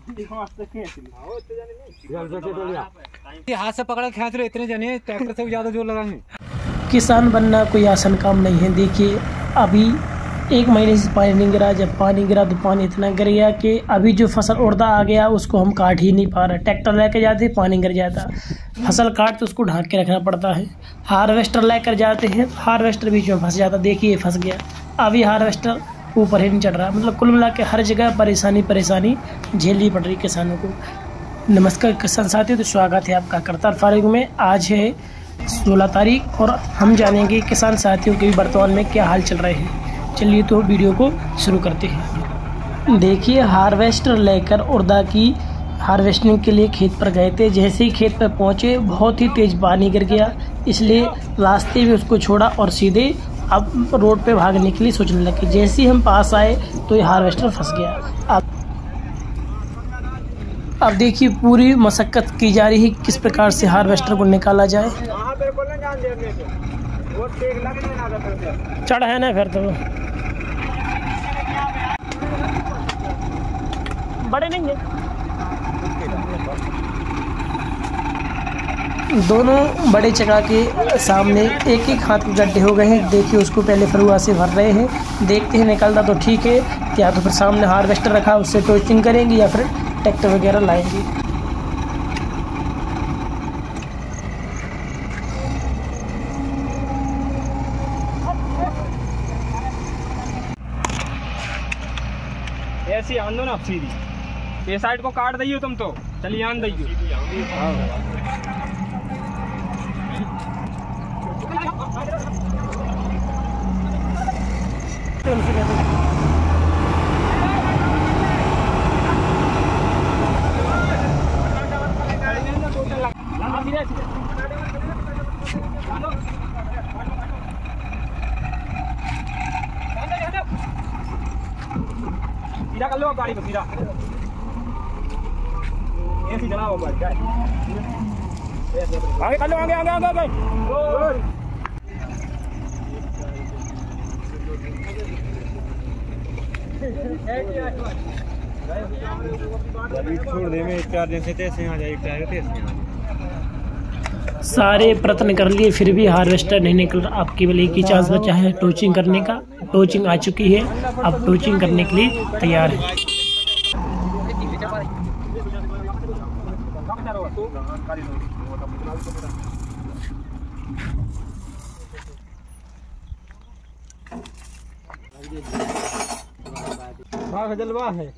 हाथ से पकड़ा खींच रहे इतने जने, ट्रैक्टर से भी ज्यादा जोर लगाएंगे। किसान बनना कोई आसान काम नहीं है। देखिए अभी 1 महीने से पानी नहीं गिरा, जब पानी गिरा तो पानी इतना गिर गया कि अभी जो फसल उड़दा आ गया उसको हम काट ही नहीं पा रहे। ट्रैक्टर लेकर जाते पानी गिर जाता, फसल काट तो उसको ढांक के रखना पड़ता है। हार्वेस्टर लेकर जाते हैं, हार्वेस्टर बीच में फंस जाता, देखिए फंस गया। अभी हार्वेस्टर ऊपर ही नहीं चढ़ रहा। मतलब कुल मिला के हर जगह परेशानी झेलनी पड़ रही किसानों को। नमस्कार किसान साथियों, तो स्वागत है आपका करतार फार्मिंग में। आज है 16 तारीख और हम जानेंगे किसान साथियों के वर्तमान में क्या हाल चल रहे हैं। चलिए तो वीडियो को शुरू करते हैं। देखिए हार्वेस्टर लेकर उड़दा की हार्वेस्टिंग के लिए खेत पर गए थे। जैसे ही खेत पर पहुंचे बहुत ही तेज पानी गिर गया, इसलिए रास्ते में उसको छोड़ा और सीधे अब रोड पे भागने के लिए सोचने लगे। जैसे ही हम पास आए तो ये हार्वेस्टर फंस गया। अब देखिए पूरी मशक्कत की जा रही है किस प्रकार से हार्वेस्टर को निकाला जाए। चढ़ है ना फिर तो बड़े नहीं है, दोनों बड़े चक्का के सामने एक एक हाथ के गड्ढे हो गए हैं। देखिए उसको पहले फरुआ से भर रहे हैं, देखते हैं निकलता तो ठीक है, या तो फिर सामने हार्वेस्टर रखा उससे टोचिंग करेंगे या फिर ट्रैक्टर वगैरह लाएंगे। ऐसी आन दो ना सीधी, ये साइड को काट दइयो तुम तो, चलिए आन दइयो। सीधा कर लो गाड़ी को, सीधा ऐसी चलाओ गाड़ी, आगे कर लो, आगे आगे आगे आगे। छोड़ दे, मैं 4 दिन से तैसे आ जाए, सारे प्रयत्न कर लिए फिर भी हार्वेस्टर नहीं निकल रहा। अब केवल एक ही चांस बचा है टोचिंग करने का। टोचिंग आ चुकी है, अब टोचिंग करने के लिए तैयार है। जलवा है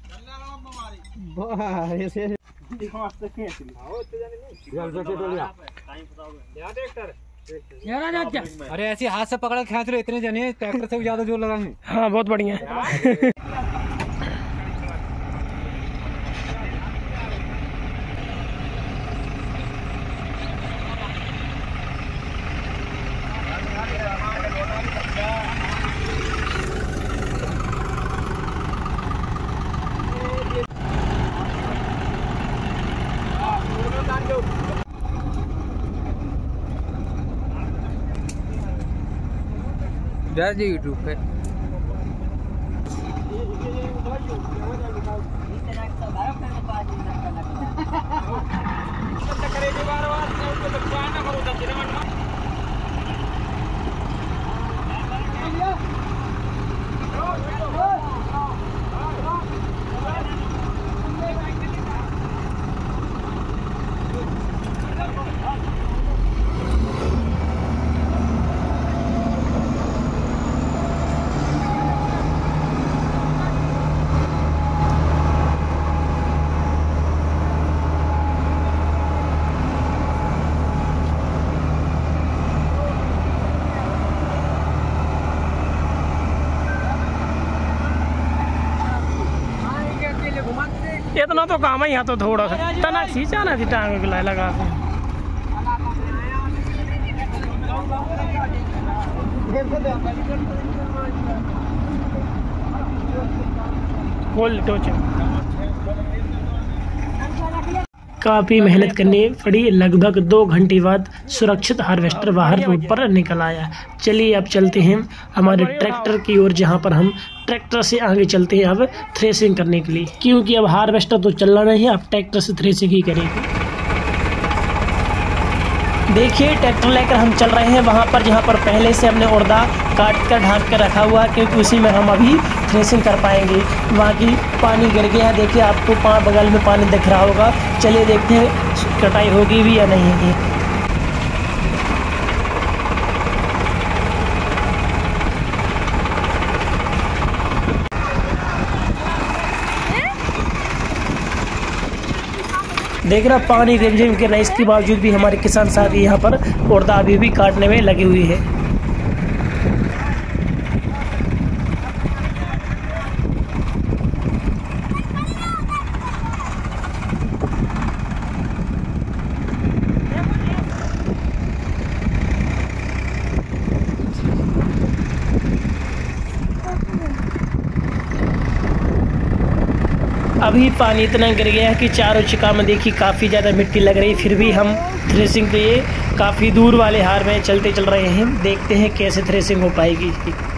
अरे ऐसे हाथ से पकड़ा खींच रहे इतने जने, ट्रैक्टर से भी ज्यादा जोर लगाएंगे। हाँ बहुत बढ़िया है। यूट्यूब पे इतना तो काम है यहाँ तो थोड़ा सा तना खींचाना थी टांग के लगा के। खोल टोचिंग। काफ़ी मेहनत करनी पड़ी। लगभग 2 घंटे बाद सुरक्षित हार्वेस्टर बाहर रोड पर निकल आया। चलिए अब चलते हैं हमारे ट्रैक्टर की ओर, जहां पर हम ट्रैक्टर से आगे चलते हैं अब थ्रेसिंग करने के लिए, क्योंकि अब हार्वेस्टर तो चलना नहीं है, अब ट्रैक्टर से थ्रेसिंग ही करेंगे। देखिए ट्रैक्टर लेकर हम चल रहे हैं वहाँ पर जहाँ पर पहले से हमने उड़दा काट कर ढाँक कर रखा हुआ है, क्योंकि उसी में हम अभी थ्रेसिंग कर पाएंगे। वहाँ की पानी गिर गया है, देखिए आपको बगल में पानी दिख रहा होगा। चलिए देखते हैं कटाई होगी भी या नहीं होगी। देख रहा पानी रिमझिम गिरना, इसके बावजूद भी हमारे किसान साथी यहाँ पर उड़दा अभी भी काटने में लगी हुई है। अभी पानी इतना गिर गया है कि चारों चिका में देखिए काफ़ी ज़्यादा मिट्टी लग रही है, फिर भी हम थ्रेसिंग के लिए काफ़ी दूर वाले हार में चल रहे हैं। देखते हैं कैसे थ्रेसिंग हो पाएगी।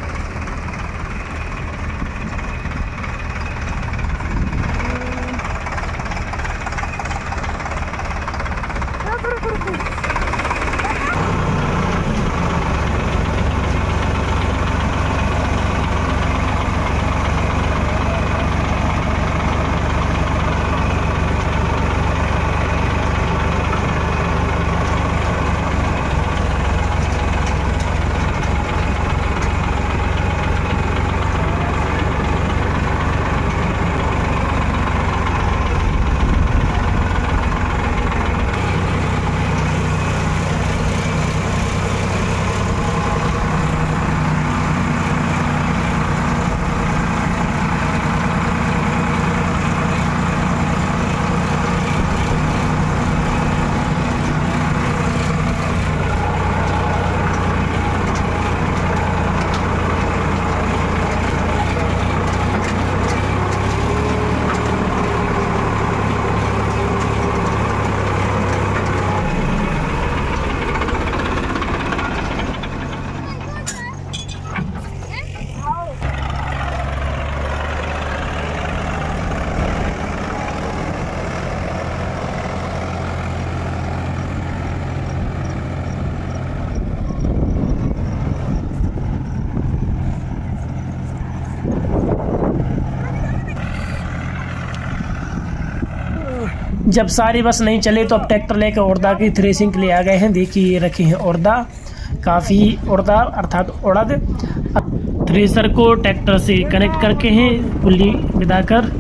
जब सारी बस नहीं चले तो अब ट्रैक्टर लेकर उड़दा की थ्रेसिंग के लिए आ गए हैं। देखिए ये रखे हैं उड़दा, काफ़ी उड़दा अर्थात उड़द। थ्रेसर को ट्रैक्टर से कनेक्ट करके हैं पुली बिदाकर।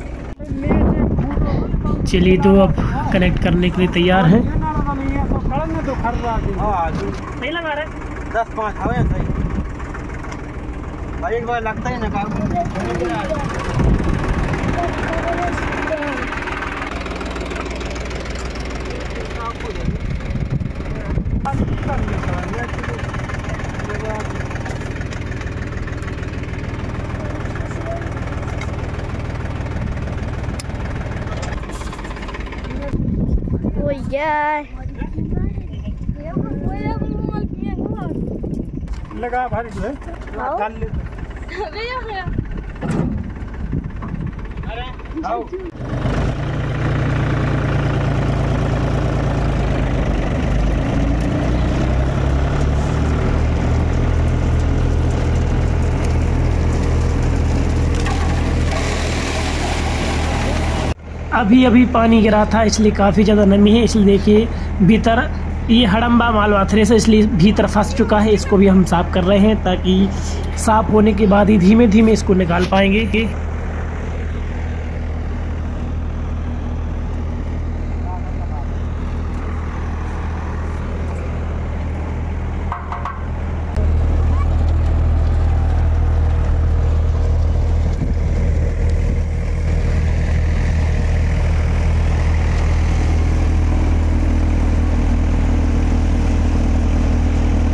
चलिए तो अब कनेक्ट करने के लिए तैयार हैं। नहीं लगा रहे 10-5 हवे सही भाई, एक बार लगता है ना काम। लगा भारी जो है डाल ले अरे आओ। अभी पानी गिरा था, इसलिए काफ़ी ज़्यादा नमी है। इसलिए देखिए भीतर ये हड़म्बा मालवा थ्रेसर इसलिए भीतर फंस चुका है। इसको भी हम साफ़ कर रहे हैं ताकि साफ़ होने के बाद ही धीमे धीमे इसको निकाल पाएंगे।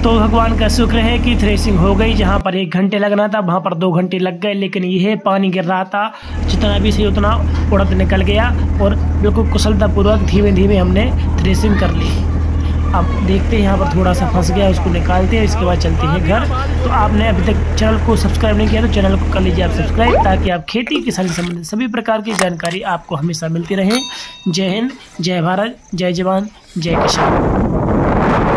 तो भगवान का शुक्र है कि थ्रेसिंग हो गई। जहाँ पर 1 घंटे लगना था वहाँ पर 2 घंटे लग गए, लेकिन यह पानी गिर रहा था, जितना भी सही उतना उड़द निकल गया और बिल्कुल कुशलतापूर्वक धीमे धीमे हमने थ्रेसिंग कर ली। अब देखते हैं, यहाँ पर थोड़ा सा फंस गया, उसको निकालते हैं, इसके बाद चलते हैं घर। तो आपने अभी तक चैनल को सब्सक्राइब नहीं किया तो चैनल को कर लीजिए आप सब्सक्राइब, ताकि आप खेती किसानी से संबंधित सभी प्रकार की जानकारी आपको हमेशा मिलती रहे। जय हिंद, जय भारत, जय जवान, जय किसान।